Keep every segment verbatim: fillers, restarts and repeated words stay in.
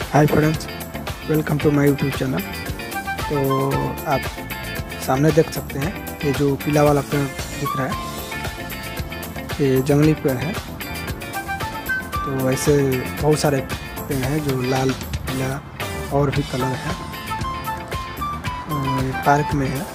Hi friends, welcome to my YouTube channel. तो आप सामने देख सकते हैं ये जो पीला वाला पेड़ दिख रहा है, ये जंगली पेड़ है। तो ऐसे बहुत सारे पेड़ हैं जो लाल, पीला और भी कलर है। और ये पार्क में है,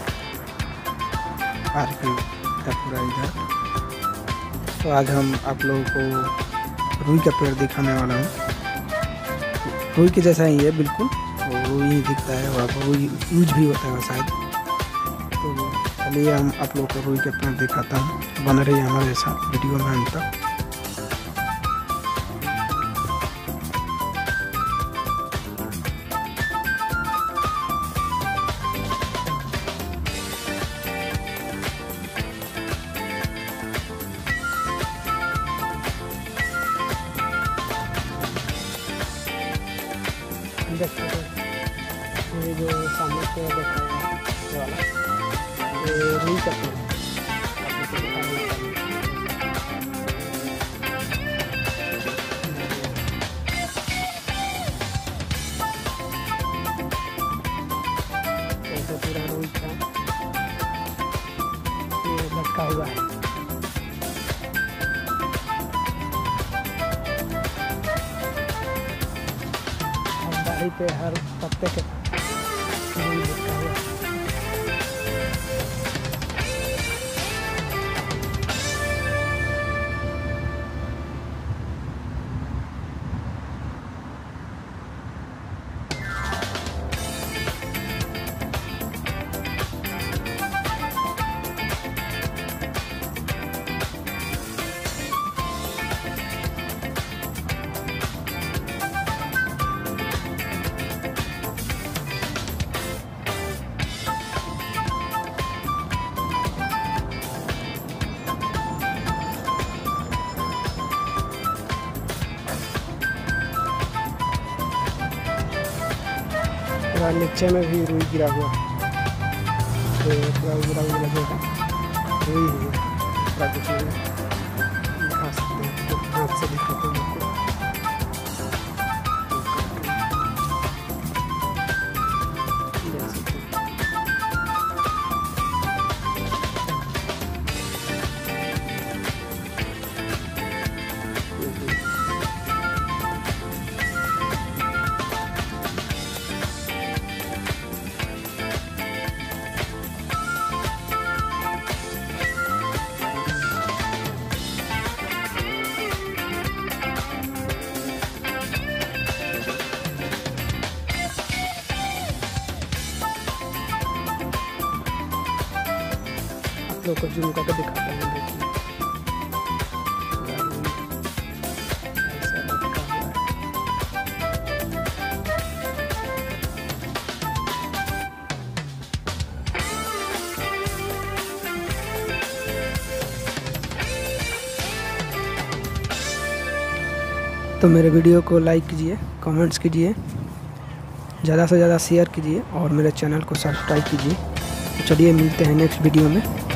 पार्क का पूरा इधर। तो आज हम आप लोगों को रुई का पेड़ दिखाने वाला हूँ। रुई के जैसा ही है बिल्कुल, और रुई दिखता है वहाँ पर, रुई यूज भी होता है शायद। तो चलिए हम आप लोग को रुई के पेड़ दिखाता हूँ। बन रही है हमारे साथ वीडियो में अंत तक। देख सकते हैं ये जो सामने पेड़ देख रहे हैं, ये वाला ये रुई का पेड़ है। ऐसे पूरा रुई का ये लटका हुआ है। पे हर पत्ते के रुई लटका हुआ है। नीचे में भी रुई गिरा हुआ है, तो पूरा गिरा हुआ लगेगा रुई है। पूरा कुछ दिखा सकते हैं, तो हाथ से दिखाते हैं आपको। लोग को जूम करके दिखाता हूँ। देखिए ऐसा लटका हुआ है। तो मेरे वीडियो को लाइक कीजिए, कमेंट्स कीजिए, ज़्यादा से ज़्यादा शेयर कीजिए और मेरे चैनल को सब्सक्राइब कीजिए। तो चलिए मिलते हैं नेक्स्ट वीडियो में।